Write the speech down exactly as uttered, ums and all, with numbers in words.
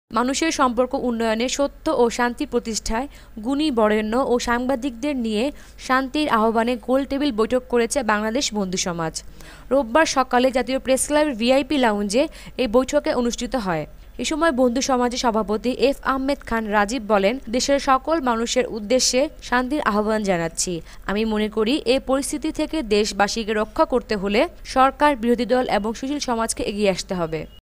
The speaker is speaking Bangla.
মানুষের সম্পর্ক উন্নয়নে, সত্য ও শান্তি প্রতিষ্ঠায় গুণী বরেণ্য ও সাংবাদিকদের নিয়ে শান্তির আহ্বানে গোলটেবিল বৈঠক করেছে বাংলাদেশ বন্ধু সমাজ। রোববার সকালে জাতীয় প্রেসক্লাবের ভিআইপি লাউঞ্জে এই বৈঠক অনুষ্ঠিত হয়। এ সময় বন্ধু সমাজের সভাপতি এফ আহমেদ খান রাজীব বলেন, দেশের সকল মানুষের উদ্দেশ্যে শান্তির আহ্বান জানাচ্ছি। আমি মনে করি এ পরিস্থিতি থেকে দেশবাসীকে রক্ষা করতে হলে সরকার, বিরোধী দল এবং সুশীল সমাজকে এগিয়ে আসতে হবে।